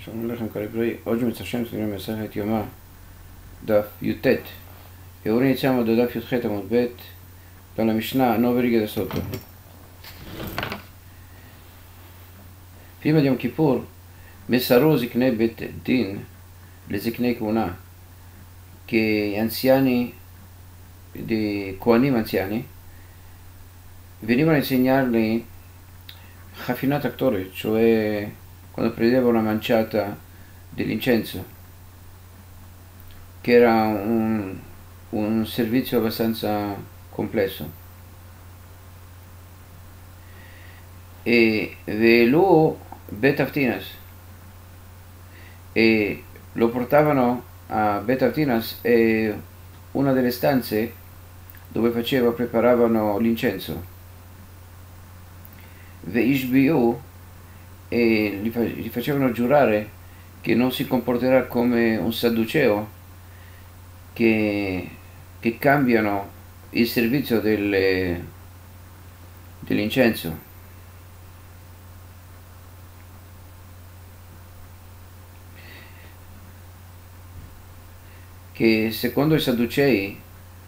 שלום לכם כל הבריא, עוד שמצא שם סוגרים מסכת יומא, דף י"ט. יורי יצא דף י"ח עמוד ב', ועל המשנה נו וריגד הסוטו. פימד יום כיפור, מסרו זקני בית דין לזקני כהונה, anziani, di coanim anziani, venivano a insegnargli Hafinat Aktorit, cioè quando prendeva una manciata dell'incenso, che era un servizio abbastanza complesso. E Velu Bet Avtinas, e lo portavano a Bet Avtinas, una delle stanze dove preparavano l'incenso. Veishbiu, e gli facevano giurare che non si comporterà come un sadduceo che cambiano il servizio dell'incenso. Che secondo i sadducei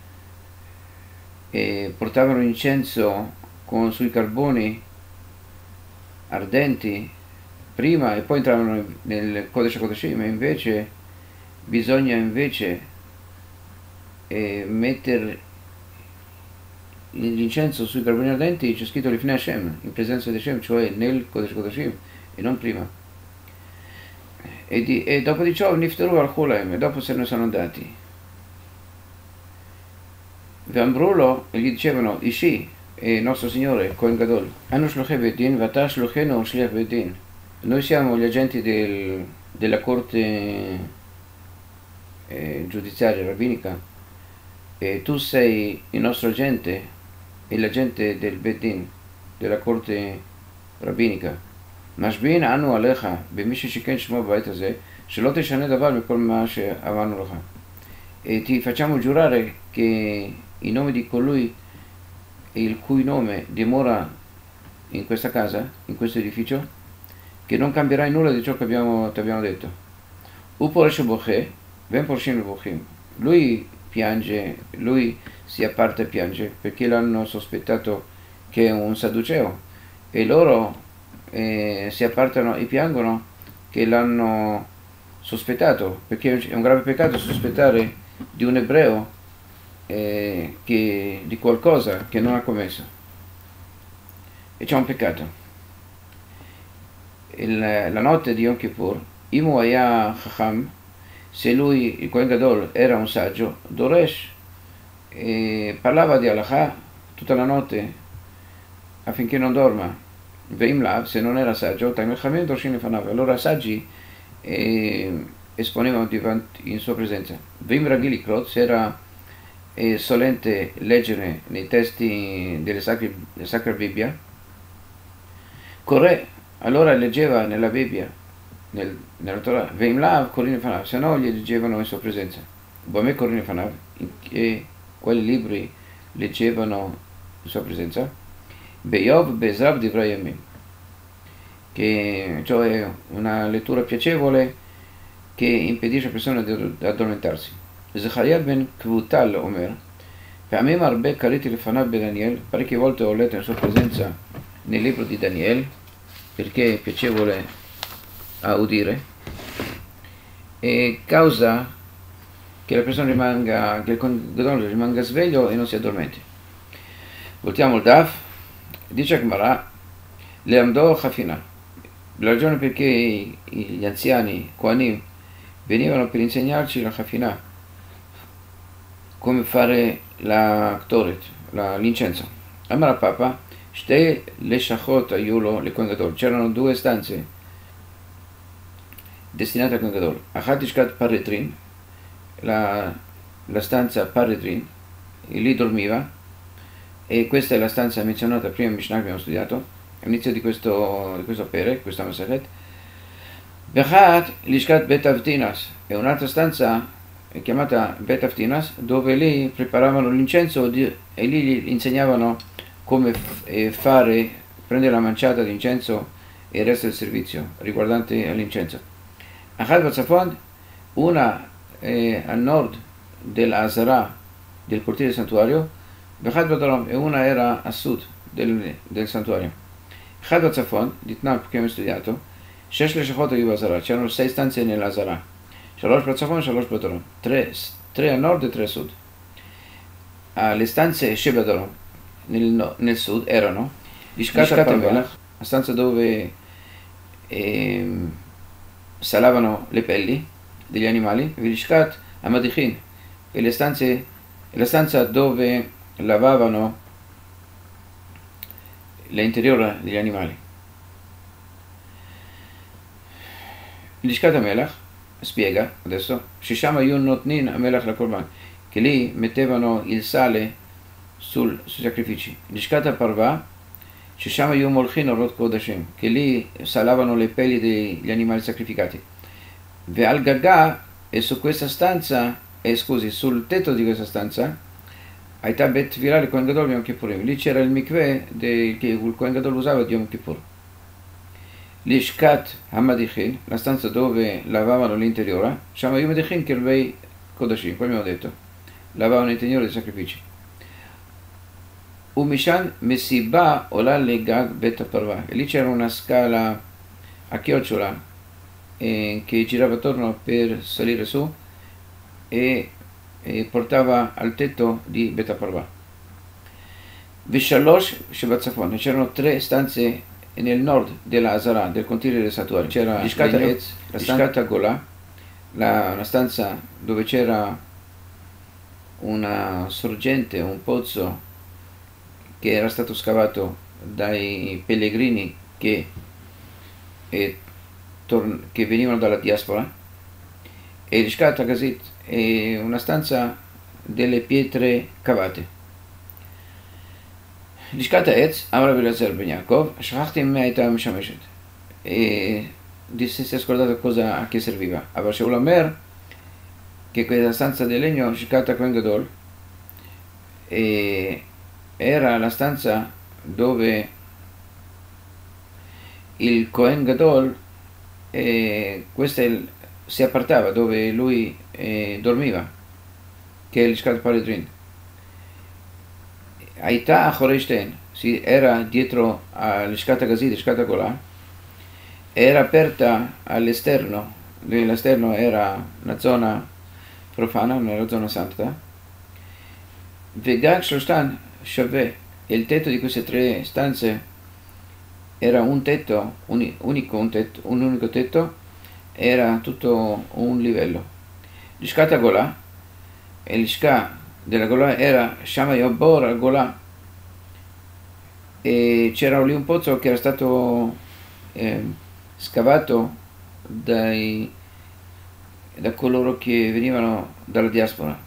portavano l'incenso sui carboni ardenti prima e poi entravano nel Kodesh HaKodashim, e invece bisogna mettere l'incenso sui carboni ardenti, c'è scritto Lifnei Hashem, in presenza di Hashem, cioè nel Kodesh HaKodashim e non prima. E dopo di ciò Niftaru al Chulaim, e dopo se ne sono andati. V'ambrulo, e gli dicevano Ishi, e nostro Signore, Kohen Gadol, Anu Shluchei Beit Din, V'ata Shluchenu Shliach Beit Din. Noi siamo gli agenti della corte giudiziaria rabbinica, e tu sei il nostro agente e l'agente del Beit Din, della corte rabbinica. משביעין אנו עליך במי ששיכן שמו בבית הזה, שלא תשנה דבר מכל מה שאמרנו לך. Ti facciamo giurare che in nome di colui il cui nome dimora in questa casa, in questo edificio, che non cambierai nulla di ciò che ti abbiamo detto. Uporeshe boche, ben porshim bochim. Lui piange, lui si apparta e piange, perché l'hanno sospettato che è un sadduceo, e loro si appartano e piangono che l'hanno sospettato, perché è un grave peccato sospettare di un ebreo di qualcosa che non ha commesso, e c'è un peccato. La notte di Yom Kippur, Imu Haya Chacham, se lui, il Kohen Gadol, era un saggio, Doresh, parlava di Halakha tutta la notte affinché non dorma. Veim Lav, se non era saggio, allora saggi esponevano in sua presenza. Veim Ragili Krot, se era solente leggere nei testi della Sacra Bibbia, Corre, allora leggeva nella Bibbia, nella Torah. Veim Lav, Corine Fanav, se no gli leggevano in sua presenza. Bome Corine Fanav, e quali libri leggevano in sua presenza? Beyov Bezrav Divrei Yamim, che cioè una lettura piacevole che impedisce alle persone di addormentarsi. Zechariah ben Kvutal Omer, Pe'amim arbe kariti lefanav Daniel, parecchie volte ho letto in sua presenza nel libro di Daniel, perché è piacevole a udire, e causa che la persona che il Gadol rimanga sveglio e non si addormenti. Voltiamo il Daf. Dice Gemara, Leamdo Hafina, la ragione perché gli anziani Kohanim venivano per insegnarci la Hafina, come fare la Ktoret, l'incenso. Amara Papa, Shtei Leshachot Ayulo le Kohen Gadol, c'erano due stanze destinate al Kohen Gadol. Achat Ishkat Paretrin, la stanza Paretrin, e lì dormiva. E questa è la stanza menzionata prima in Mishnah che abbiamo studiato, all'inizio di questo pere, questa Masachet. Bechat l'Ishkat Bet Avtinas, è un'altra stanza chiamata Bet Avtinas, dove lì preparavano l'incenso e lì gli insegnavano come prendere la manciata di incenso e il resto del servizio riguardante all'incenso. Achad Batzafon, una a nord dell'Azara, del cortile del santuario, Vechad Badarom, e una era a sud del santuario. Achad Batzafon, di Tnab che abbiamo studiato, Shesh Leshachot Ayu Azara, c'erano 6 stanze nell'Azara, Shalosh Batzafon, Shalosh Badarom, 3 a nord e 3 a sud. Le stanze Shebadarom nel sud erano Lishkat HaMelech, la stanza dove salavano le pelli degli animali, Lishkat HaMadichin, e la stanza dove lavavano l'interiore degli animali. Lishkat HaMelech spiega adesso, Shisham Hayun Notnin HaMelech LaKorban, che lì mettevano il sale sui sacrifici. Lishkat HaParva, Shisham Hayun Molchin Orot Kodashim, che lì salavano le pelli degli animali sacrificati. Ve'al Gaga, e su questa stanza, sul tetto di questa stanza, Aita Bet Tfilah il Kohen Gadol Yom Kippurim, lì c'era il mikveh che il Kohen Gadol usava di Yom Kippur. Lishkat HaMadichin, la stanza dove lavavano l'interiore, Sham Hayun Madichin Kirvei Kodashim, come abbiamo detto, lavavano l'interiore dei sacrifici. Umishan Mesiba Ola Legag Bet Parva, e lì c'era una scala a chiocciola che girava attorno per salire su e portava al tetto di Bet Parva. Vishalosh Shebatzafon, c'erano 3 stanze nel nord della Azara, del cortile del santuario. C'era Lishkat HaEtz, la Lishkat HaGola, una stanza dove c'era una sorgente, un pozzo che era stato scavato dai pellegrini che venivano dalla diaspora, e Lishkat HaGazit è una stanza delle pietre cavate. Lishkat HaEtz, Amar Rabbi Eliezer ben Yaakov, Shachachti ma הייתה משמשת. Si è scordato a che serviva. Aber Shaul Omer, che quella stanza di legno, Lishkat HaKohen Gadol, era la stanza dove il Kohen Gadol si appartava, dove lui dormiva, che è l'Ishkat Paredrin. Aita Achoreishten, era dietro all'Ishkat HaGazit, l'Ishkat HaGola, era aperta all'esterno, l'esterno era una zona profana, una zona santa. Vegag Shlostan Shaveh, e il tetto di queste 3 stanze era un tetto, un unico tetto, era tutto un livello. L'Ishkat HaGola, e l'Ishkat della Gola era Shama Yobor al-Gola, e c'era lì un pozzo che era stato scavato da coloro che venivano dalla diaspora,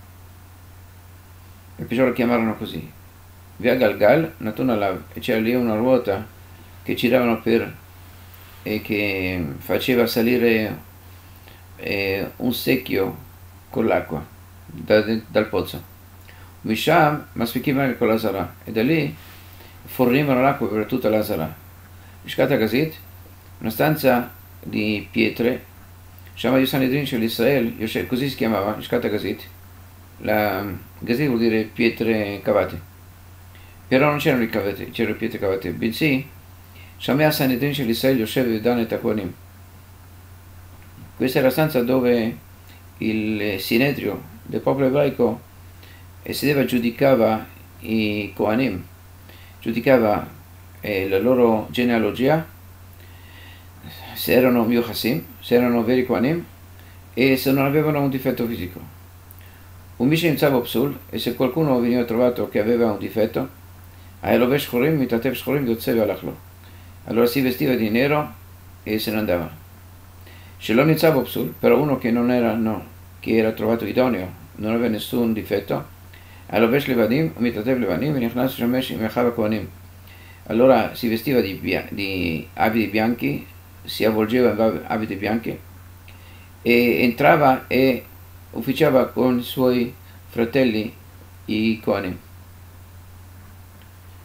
e perciò lo chiamarono così. Via Galgal Natun Alav, e c'era lì una ruota che giravano e che faceva salire un secchio con l'acqua dal pozzo. Misham Masfikim con l'Azara, e da lì fornivano l'acqua per tutta l'Azara. Lishkat HaGazit, una stanza di pietre, Shama Yusanedrin Shel Israel, così si chiamava Lishkat HaGazit. La Gazit vuol dire pietre cavate, però non c'erano c'erano pietre cavate, bensì Shama Sanedrin Shel Israel Yoshev Vedan et HaKohanim. Questa è la stanza dove il Sinedrio del popolo ebraico sedeva, giudicava i Kohanim, giudicava la loro genealogia, se erano Miochassim, se erano veri Kohanim, e se non avevano un difetto fisico. Un Mishin Tzavo Psul, e se qualcuno veniva trovato che aveva un difetto, Aelovesh Chorim Mitatev Shchorim Yotzev Alachlo, allora si vestiva di nero e se ne andava. Shelon Tzavo Psul, però uno che non era, che era trovato idoneo, non aveva nessun difetto, Aelovesh Levadim Mitatev Levadim Venichnas Shemesh Mechav Kohanim, allora si vestiva di abiti bianchi, si avvolgeva in abiti bianchi e entrava e ufficiava con i suoi fratelli i Kohanim.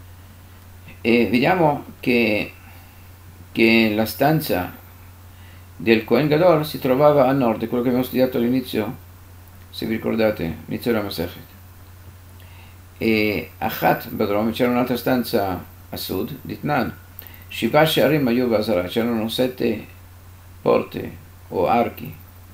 E vediamo che la stanza del Kohen Gadol si trovava a nord, quello che abbiamo studiato all'inizio, se vi ricordate, inizio della Masechet. E Achat Badrom, c'era un'altra stanza a sud, Ditnan, Shiva Shearim Ayu Bazara, c'erano 7 porte o archi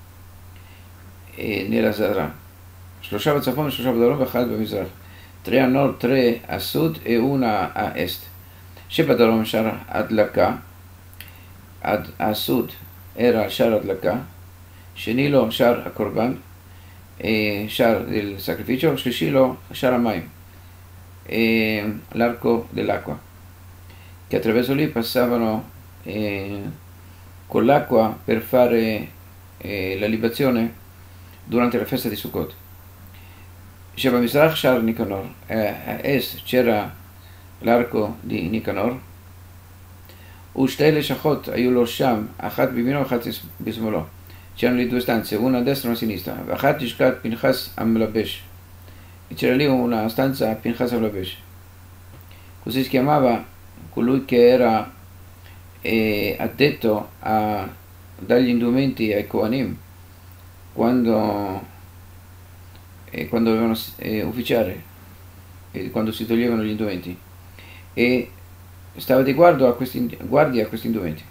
nella Zara. Shlosha Batzafon, Shlosha Badrom, Achat Bamizrach. 3 a nord, 3 a sud e una a est. Shebadarom Shar Adlaka, a sud era Shar Adlaka, Shenilo Shar Akorban, e Shar del sacrificio, Shlishilo Shar Amayim, e l'arco dell'acqua, che attraverso lì passavano con l'acqua per fare la libazione durante la festa di Sukkot. Sheba Mizrach Shar Nicanor, a est c'era l'arco di Nicanor, Ushte Leshachot Ayulo Sham, Achat Bimino, Achat Bismolo. C'erano le 2 stanze, una a destra e una a sinistra. Achat Ishkat Pinchas Amlabesh. E c'era lì una stanza a Pinchas Amlabesh. Così si chiamava colui che era addetto a dargli indumenti ai Kohanim quando dovevano ufficiare, quando si toglievano gli indumenti, e stava di guardia a questi indumenti.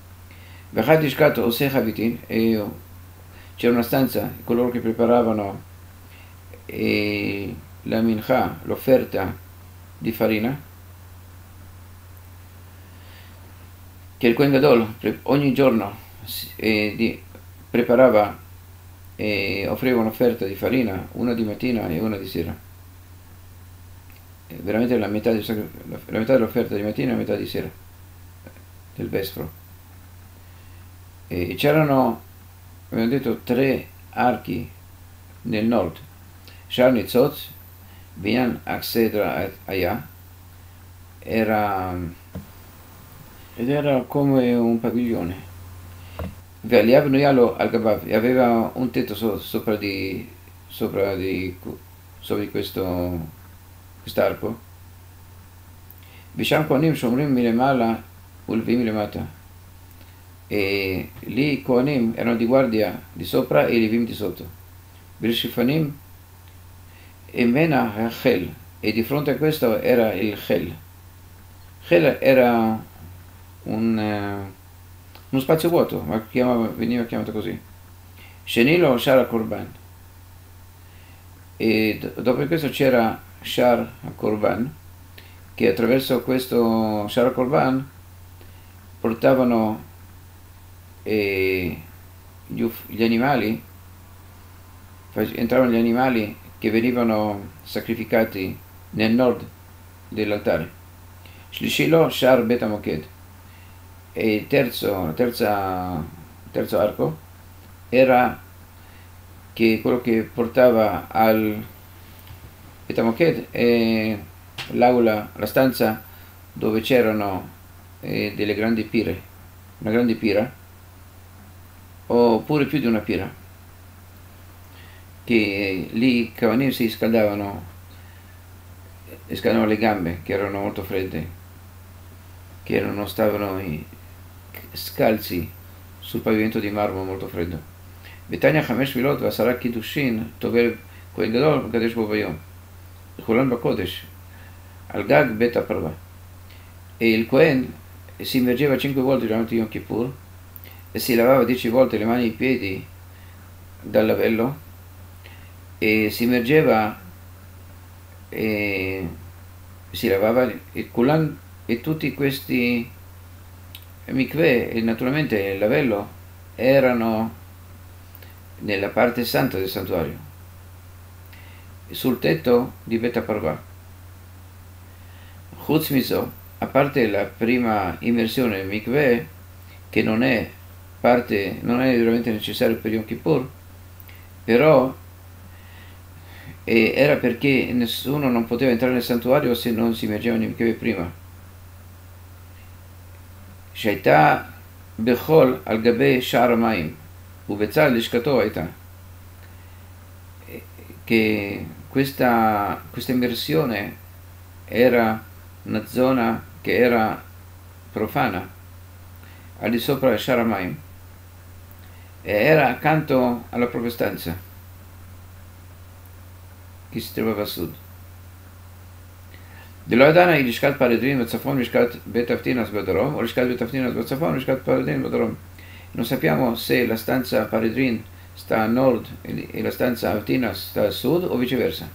E c'era una stanza, coloro che preparavano la mincha, l'offerta di farina, che il Kohen Gadol ogni giorno preparava e offriva un'offerta di farina, una di mattina e una di sera. Veramente la metà dell'offerta di mattina e la metà di sera, del vespro. E c'erano, abbiamo detto, 3 archi nel nord, Shar Nitzot, Binyan Aksedra Aya, era come un padiglione. Ve'aliav Nuyalo al Gabav, e aveva un tetto sopra di quest'arco. Visham Kohanim Shomrim Milemala Ulvim Milemata, e lì i Kohanim erano di guardia di sopra e i Levim di sotto. Birshifanim e Mena Chel, e di fronte a questo era il Chel. Chel era uno spazio vuoto, ma veniva chiamato così. Shenilo Shar Korban, e dopo questo c'era Shar Korban, che attraverso questo Shar Korban portavano gli animali, entravano gli animali che venivano sacrificati nel nord dell'altare. Shlishilo Shar Bet HaMoked, e il terzo arco era quello che portava al Bet HaMoked, l'aula, la stanza dove c'erano delle grandi pire, una grande pira, oppure più di una pira, che lì i Kohanim si scaldavano le gambe, che erano molto fredde, che stavano scalzi sul pavimento di marmo molto freddo. Betania Chamesh Milot Vasara Kiddushin Tovel Kohen Gadol Kadesh Bo Bayom Chulan Bakodesh al Gag Bet HaParva, e il Kohen si immergeva 5 volte durante Yom Kippur e si lavava 10 volte le mani e i piedi dal lavello, e si immergeva e si lavava il Kulan, e tutti questi mikveh e naturalmente il lavello erano nella parte santa del santuario, sul tetto di Bet HaParva. Chutz miso, a parte la prima immersione nel mikveh, che non è veramente necessario per Yom Kippur, però era perché nessuno non poteva entrare nel santuario se non si immergeva nel mikveh prima. שהייתה בחול על גבי שער המים ובצד לשכתו הייתה, che questa immersione era una zona che era profana al di sopra del Shar HaMayim, e era accanto alla propria stanza, che si trovava a sud. דלא ידענה היא לשכת פרדרין בצפון ולשכת בית אבטינס בדרום, או לשכת בית אבטינס בצפון ולשכת פרדרין בדרום. Non sappiamo se la stanza Paredrin sta a nord e la stanza Avtinas sta a sud o viceversa.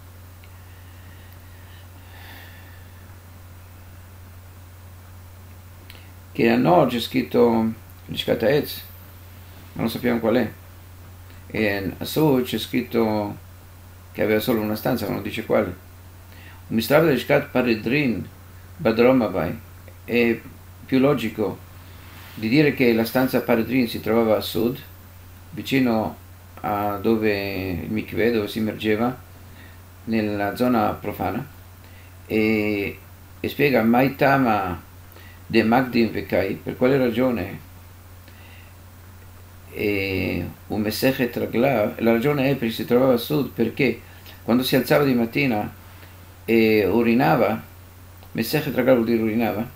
Che a nord c'è scritto Lishkat Haetz, ma non sappiamo qual è. E a sud c'è scritto che aveva solo una stanza, ma non dice quale. Un mistravo di Lishkat Paredrin Badrom Abai è più logico di dire che la stanza Paredrin si trovava a sud, vicino a dove il mikveh, dove si immergeva, nella zona profana, e spiega Maitama de Magdim Vekai, per quale ragione un Mesechet Raglav, la ragione è perché si trovava a sud, perché quando si alzava di mattina e urinava, Mesechet Raglav vuol dire urinava,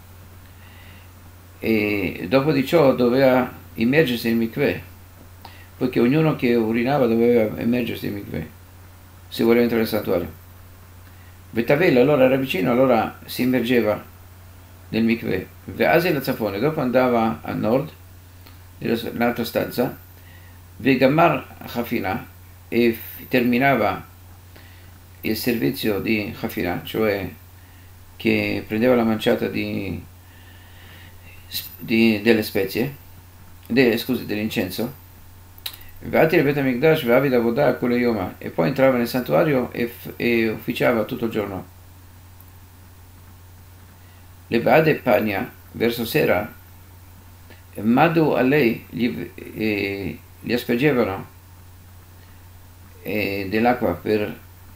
e dopo di ciò doveva immergersi nel mikveh, poiché ognuno che urinava doveva immergersi nel mikveh se voleva entrare nel santuario. Betavel allora era vicino, allora si immergeva nel mikveh. Ve'azel al-Zafone, dopo andava a nord, nell'altra stanza, Vegamar Hafina, e terminava il servizio di Hafina, cioè che prendeva la manciata delle spezie, dell'incenso, e poi entrava nel santuario e ufficiava tutto il giorno. Le Bade Pagna, verso sera, Madu a lei gli aspergevano dell'acqua per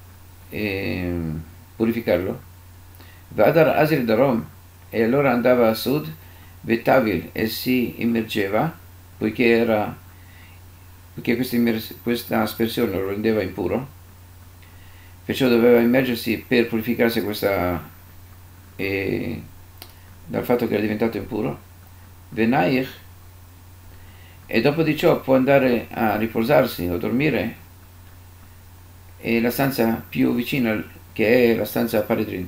purificarlo. Vadar Azir Darom, e allora andava a sud, Betavil, e si immergeva, poiché questa aspersione lo rendeva impuro, perciò doveva immergersi per purificarsi dal fatto che era diventato impuro. Venaich, e dopo di ciò può andare a riposarsi o dormire la stanza più vicina, che è la stanza Paredrin.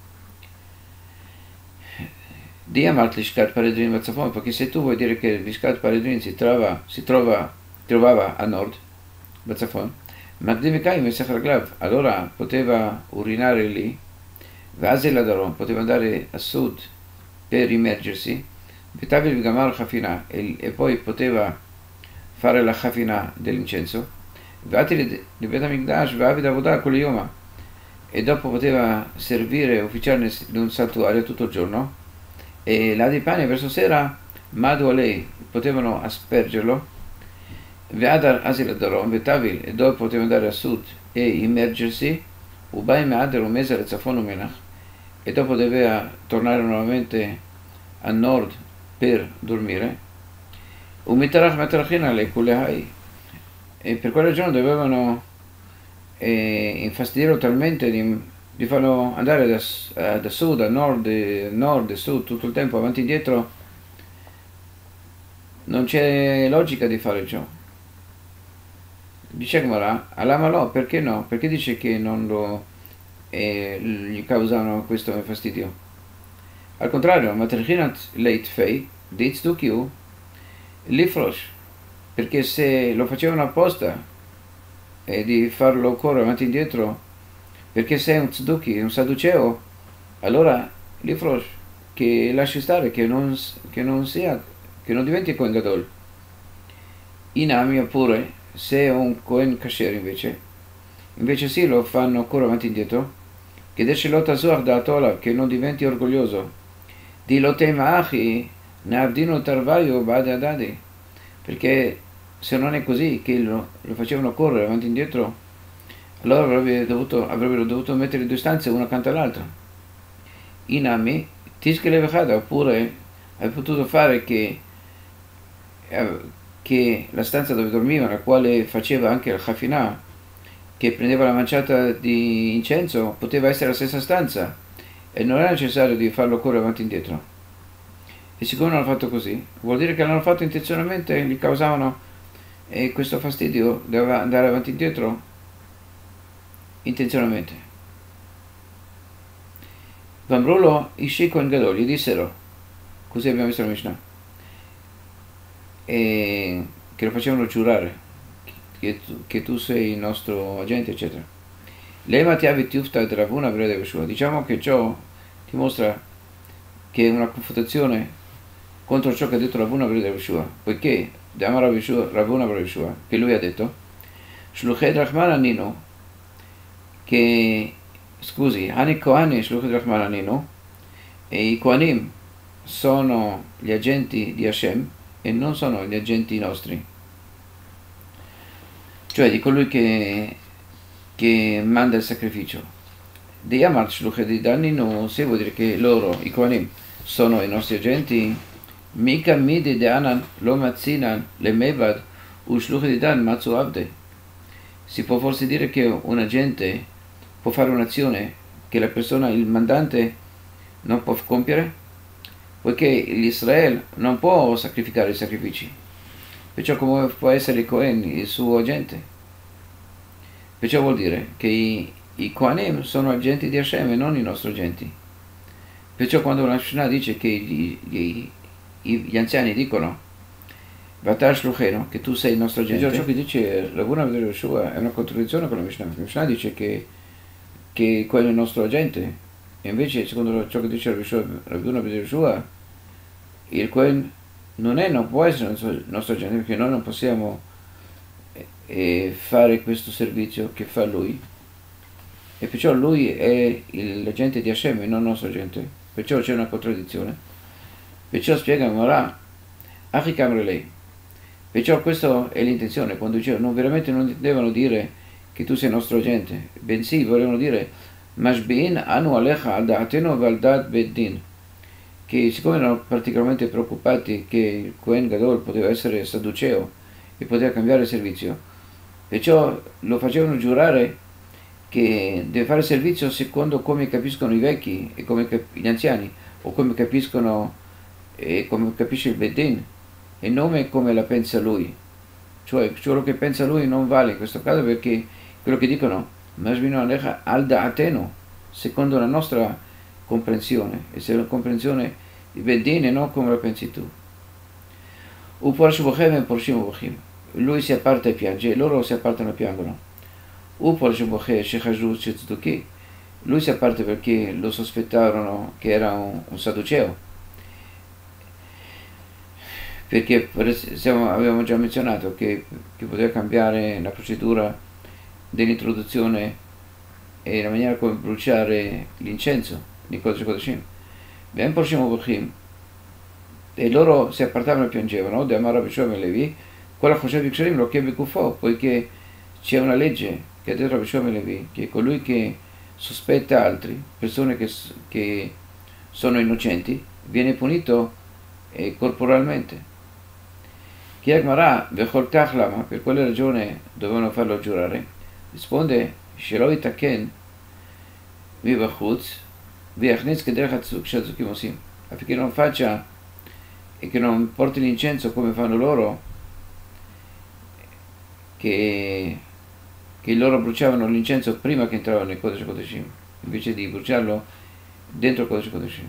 Diamart Lishkat Paredrin Batzafon, perché se tu vuoi dire che Lishkat Paredrin si trovava a nord, Batzafon, Magdimikai Mesech Raglav, allora poteva urinare lì, Vazel Darom, poteva andare a sud per immergersi, Betavil Gamar Hafina, e poi poteva fare la Hafina dell'incenso, Vatili di Betamikdash, Vavid Avodah Kuliyoma, e dopo poteva servire e ufficiare in un santuario tutto il giorno, e la di pane verso sera Madu Alei potevano aspergerlo, Ve'adar Asil Darom, Betavil, e dopo poteva andare a sud e immergersi, Ubai Me'adar Umezar e Zafon Umenach, e dopo doveva tornare nuovamente a nord per dormire, Umitarach Matarachina Alei Kulehai, e per quella ragione dovevano infastidirlo talmente di farlo andare da sud a nord e sud tutto il tempo, avanti e indietro. Non c'è logica di fare ciò. Dice Gemara, Alamalò, perché no? Perché dice che non gli causano questo fastidio? Al contrario, Matrichinat Leit Fei, Ditz Dukiu, Lifrosh, perché se lo facevano apposta di farlo correre avanti e indietro, perché se è un tzduki, un sadduceo, allora Lifrosh, che lasci stare, che non diventi Kohen Gadol. Inami oppure, se è un Kohen Kasher invece sì, lo fanno correre avanti e indietro, che desce lotta zuach da Atola, che non diventi orgoglioso. Di lotei ma'achi, ne avdino tarvaio bade adadi, perché se non è così, che lo facevano correre avanti e indietro, allora avrebbero dovuto mettere due stanze una accanto all'altra. Inami, tischele vechada, oppure hai potuto fare che la stanza dove dormiva, la quale faceva anche il Hafina, che prendeva la manciata di incenso, poteva essere la stessa stanza e non era necessario di farlo correre avanti e indietro. E siccome l'hanno fatto così, vuol dire che l'hanno fatto intenzionalmente, gli causavano questo fastidio, doveva andare avanti e indietro intenzionalmente. Vamrulo Ishi Kohen Gadol, gli dissero, così abbiamo visto la Mishnah, e che lo facevano giurare che tu sei il nostro agente, eccetera. Lema ti abiti ufta ed Ravuna Brede Yeshua. Diciamo che ciò dimostra che è una confutazione contro ciò che ha detto Ravuna Brede Yeshua, poiché Ravuna Brede Yeshua, che lui ha detto Shluchet Rahman Anino, che scusi, Hani Kohani Shluchet Rahman Anino, e i Kohanim sono gli agenti di Hashem e non sono gli agenti nostri, cioè di colui che manda il sacrificio. Di Yamar Shluchet di Danino, se vuol dire che loro, i Kohanim, sono i nostri agenti, Mika Midi de Anan lo Mazzinan le Mevad u Shluchet di Dan Matzu Abde. Si può forse dire che un agente può fare un'azione che la persona, il mandante, non può compiere? Poiché l'Israele non può sacrificare i sacrifici. Perciò come può essere il Cohen il suo agente? Perciò vuol dire che i Kohanim sono agenti di Hashem e non i nostri agenti. Perciò quando la Mishnah dice che gli anziani dicono Vatar Shlucheno, che tu sei il nostro agente, ciò che dice Ravuna Brede Yeshua è una contraddizione con la Mishnah. La Mishnah dice che quello è il nostro agente, e invece secondo ciò che dice Ravuna Brede Yeshua, il Kohen non può essere il nostro agente, perché noi non possiamo fare questo servizio che fa lui, e perciò lui è l'agente di Hashem e non il nostro agente. Perciò c'è una contraddizione. Perciò spiega Morà Achikam Relei. Perciò questa è l'intenzione, quando dicevano veramente non devono dire che tu sei il nostro agente, bensì volevano dire Mashbi'in anu alecha al da'atenu val da'at beddin, che siccome erano particolarmente preoccupati che il Kohen Gadol poteva essere sadduceo e poteva cambiare il servizio, perciò lo facevano giurare che deve fare servizio secondo come capiscono i vecchi e come gli anziani, o come capiscono e come capisce il Beddin, e non come la pensa lui. Cioè quello che pensa lui non vale in questo caso, perché quello che dicono Masbino Alecha al da'atenu, secondo la nostra comprensione, e se la comprensione di Beddin e non come la pensi tu. Lui si apparta e piange e loro si appartano e piangono. Lui si apparta perché lo sospettarono che era un sadduceo, perché avevamo già menzionato che poteva cambiare la procedura dell'introduzione e la maniera come bruciare l'incenso di Kodesh Kodeshim. E loro si appartavano e piangevano, de Amar Rabbi Shua ben Levi, quella Choshev Ksharim lo chiede Kufo, poiché c'è una legge che ha detto Rabbi Shua ben Levi, che colui che sospetta altri, persone che sono innocenti, viene punito corporalmente. Chiede Gmarà, Vechol Kach Lama, per quale ragione dovevano farlo giurare? Risponde, Shelo Itaken Vivachutz Viachnitz Kederach Shazukim Osim, affinché non faccia e che non porti l'incenso come fanno loro, che loro bruciavano l'incenso prima che entravano nel Kodesh Kodeshim, invece di bruciarlo dentro il Kodesh Kodeshim.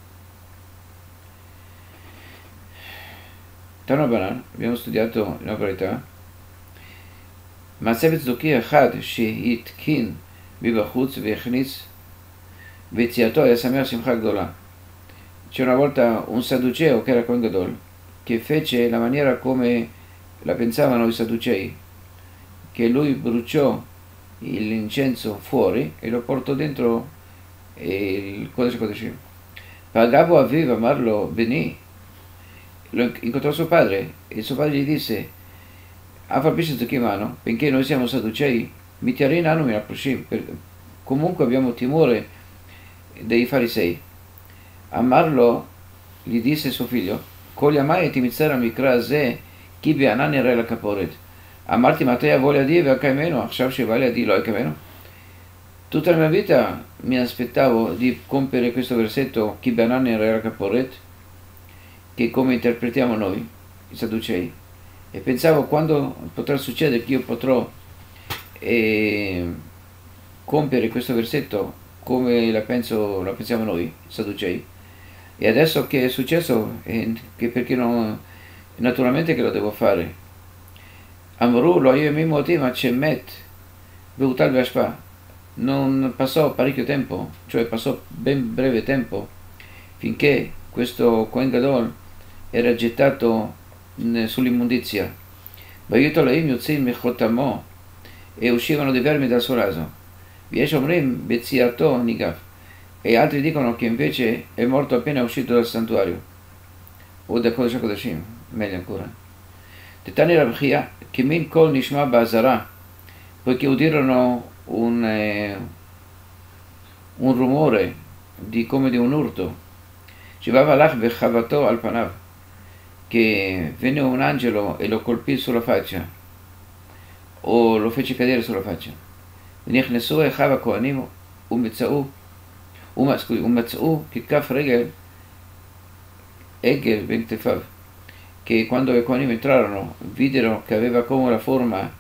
Tanabanan, abbiamo studiato in Abraita, Masevet Zuki Echad Sheitkin Bibachutz Viachnitz Veziato Yasamer Simcha Gdola. C'è una volta un sadduceo che era Kohen Gadol, che fece la maniera come la pensavano i sadducei, che lui bruciò l'incenso fuori e lo portò dentro il Kodesh Kodeshim. Pagabo Aviv Amarlo Beni, lo incontrò suo padre e suo padre gli disse benché noi siamo sadducei, comunque abbiamo timore dei farisei. Amarlo gli disse suo figlio, Koliamai timizzara mikra ze ki be'anan re la kaporet. Amarti Matea voglia di Vakaimeno, Akshav Shevale di Loikameno. Tutta la mia vita mi aspettavo di compiere questo versetto, Ki be'anan re la kaporet, che come interpretiamo noi, i Sadducei, e pensavo quando potrà succedere che io potrò compiere questo versetto come la pensiamo noi, i Sadducei. E adesso che è successo, che perché non, naturalmente che lo devo fare. Amru lo ayemim otim acemet beutal vashpa. Non passò parecchio tempo, cioè passò ben breve tempo, finché questo Kohen Gadol era gettato sull'immondizia. Vaiuto Elohim yotzim mechotamo, e uscivano dei vermi dal suo naso. Viesh omrim beziato nigaf, e altri dicono che invece è morto appena uscito dal santuario, o da Kodesh HaKodashim, meglio ancora. Tetani Rabchia, Kimin Kol Nishma Bazara, poiché udirono un rumore come di un urto. Shivava Lach Bechavato al Panav, che venne un angelo e lo colpì sulla faccia, o lo fece cadere sulla faccia. ונכנסו אחיו הכהנים ומצאו ככף רגל עגל בין כתפיו, che quando i Kohanim entrarono videro che aveva come la forma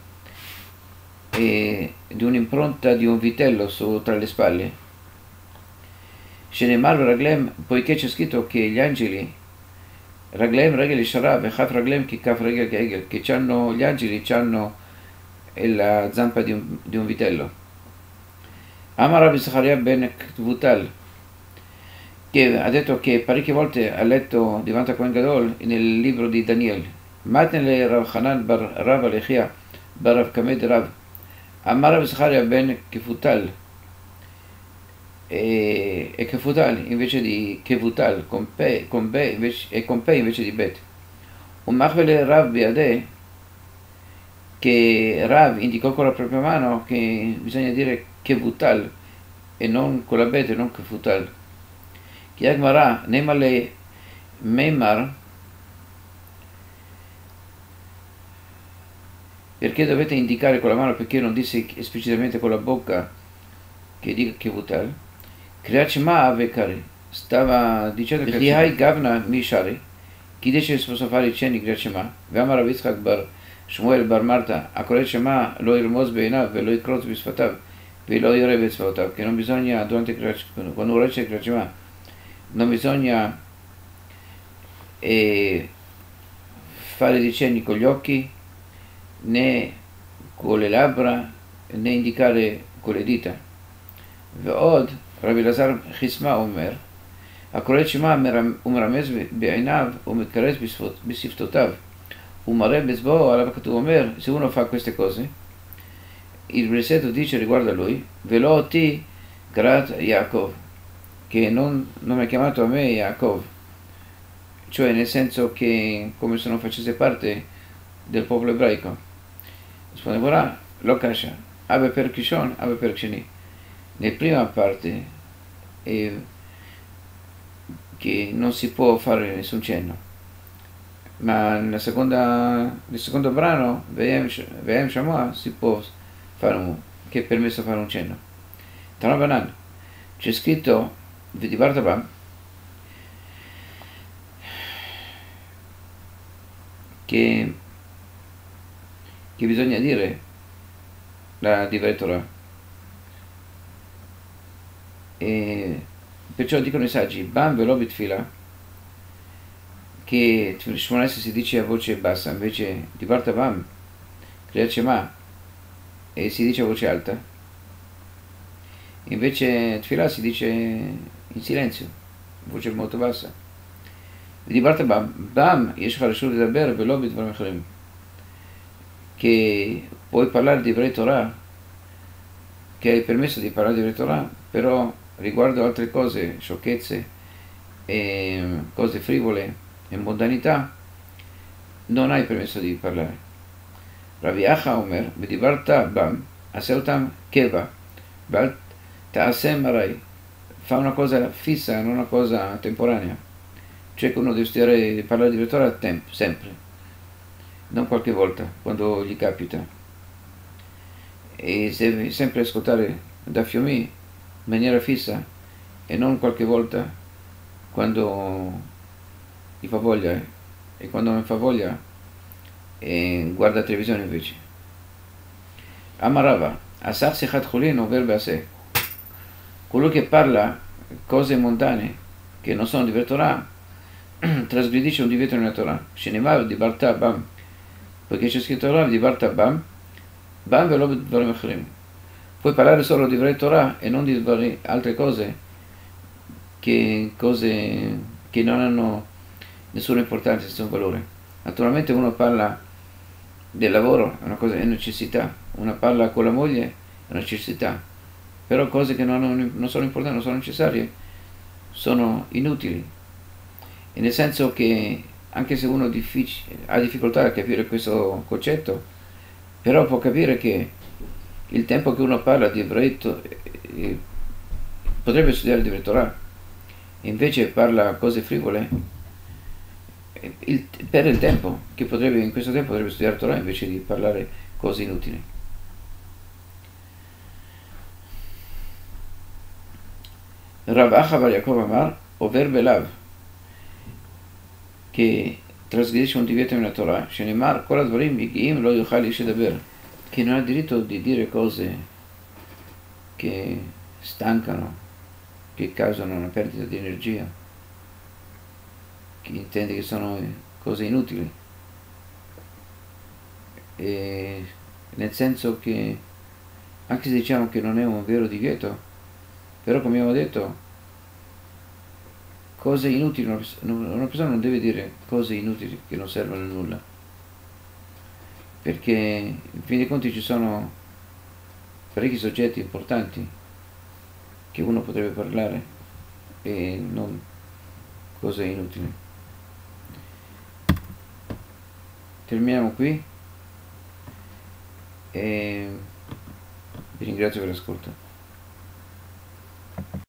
di un'impronta di un vitello tra le spalle. Shenemar Raglem, poiché c'è scritto che gli angeli Raglem Regel Sharab e Chaf Raglem Kikaf Regel Kegel, che gli angeli hanno la zampa di un vitello. Amar Rabbi Zacharia ben Kvutal, che ha detto che parecchie volte ha letto davanti a Kohen Gadol nel libro di Daniel. Matnele Rav Hanan bar Rav Alechia bar Rav Kamed Rav. Amar Rabbi Zacharia ben Kvutal, e Kefutal invece di Kevutal, con P invece di Bet. Un Machvele Rav Biadeh, che Rav indicò con la propria mano che bisogna dire Kevutal e non con la Bet e non Kefutal. Chiagmara Nemale Meimar, perché dovete indicare con la mano, perché non disse esplicitamente con la bocca che dica Kevutal. Kriyat Shema Avekari, stava dicendo che Hai Gavna Mishari, chi dice che si possono fare i cenni Kriyat Shema, Ve'amar Rav Yitzchak bar Shmuel bar Marta, a Kriyat Shema lo irmoz beinav ve lo ikroz bisfatav ve lo yore bisfatav, che non bisogna, quando uno legge Kriyat Shema, non bisogna fare dei cenni con gli occhi, né con le labbra, né indicare con le dita. Ve'od רבי אלעזר חיסמה אומר, הקורא את שמע ומרמז בעיניו ומתקרץ בשפתותיו ומראה באצבעו, עליו הכתוב אומר, se uno fa queste cose, il versetto dice riguardo a lui, ולא אותי קראת Yaakov, che non mi ha chiamato a me Yaakov, cioè nel senso che come se non facesse parte del popolo ebraico. Risponde ora, lo kasha, abe per kishon, abe per ksheni. Nella prima parte che non si può fare nessun cenno, ma nel secondo brano Ve'em Shamoa si può fare che è permesso fare un cenno. Tanabanan c'è scritto V'dibarta che bisogna dire la Divrei Torah. E perciò dicono i saggi Bam velobit fila, che Shmoneh si dice a voce bassa, invece di Barta Bam Kriyat Shema e si dice a voce alta, invece Tfila si dice in silenzio, voce molto bassa. Di Barta Bam Yesh Reshut Ledaber velobit dvarim acharim, che puoi parlare di Divrei Torah, che hai permesso di parlare di Divrei Torah, però riguardo altre cose, sciocchezze e cose frivole e mondanità, non hai permesso di parlare. Rabbi Acha Omer, V'dibarta bam, aseutam keva, val ta'asem marai, fa una cosa fissa, non una cosa temporanea, cioè che uno deve studiare, parlare di Torah sempre, non qualche volta, quando gli capita, e deve sempre ascoltare da Fiomi in maniera fissa e non qualche volta quando gli fa voglia, e quando non fa voglia guarda televisione invece. Amarava, Asar Sechat Chulin over Beaseh. Colui che parla cose mondane che non sono di Torah trasgredisce un divieto nella Torah. Shenemav di Barta Bam, perché c'è scritto Rav di Barta Bam, Bam velo dvarim achrim. Puoi parlare solo di Torah e non di altre cose che non hanno nessuna importanza, nessun valore. Naturalmente uno parla del lavoro, è una necessità, uno parla con la moglie, è una necessità, però cose che non sono importanti, non sono necessarie, sono inutili. E nel senso che anche se uno ha difficoltà a capire questo concetto, però può capire che il tempo che uno parla di ebraito potrebbe studiare di Torah, e invece parla cose frivole, perde il tempo, che in questo tempo potrebbe studiare Torah invece di parlare cose inutili. Rav Acha bar Yaakov Amar, over belav, che trasgredisce un divieto nella Torah, Shenemar, kol advarim yigiim lo yochal ish ledaber, che non ha diritto di dire cose che stancano, che causano una perdita di energia, che intende che sono cose inutili, e nel senso che anche se diciamo che non è un vero divieto, però come abbiamo detto, cose inutili, una persona non deve dire cose inutili che non servono a nulla, perché in fin dei conti ci sono parecchi soggetti importanti che uno potrebbe parlare e non cose inutili. Terminiamo qui e vi ringrazio per l'ascolto.